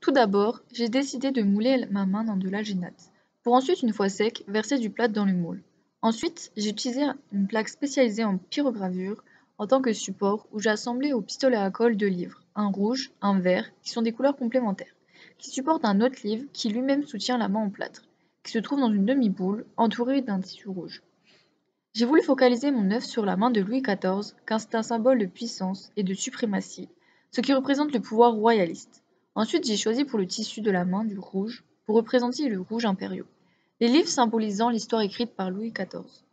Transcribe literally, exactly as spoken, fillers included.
Tout d'abord, j'ai décidé de mouler ma main dans de l'alginate, pour ensuite, une fois sec, verser du plâtre dans le moule. Ensuite, j'ai utilisé une plaque spécialisée en pyrogravure en tant que support où j'ai assemblé au pistolet à colle deux livres, un rouge, un vert, qui sont des couleurs complémentaires, qui supportent un autre livre qui lui-même soutient la main en plâtre, qui se trouve dans une demi-boule entourée d'un tissu rouge. J'ai voulu focaliser mon œuvre sur la main de Louis quatorze, car c'est un symbole de puissance et de suprématie, ce qui représente le pouvoir royaliste. Ensuite, j'ai choisi pour le tissu de la main du rouge, pour représenter le rouge impériaux, les livres symbolisant l'histoire écrite par Louis quatorze.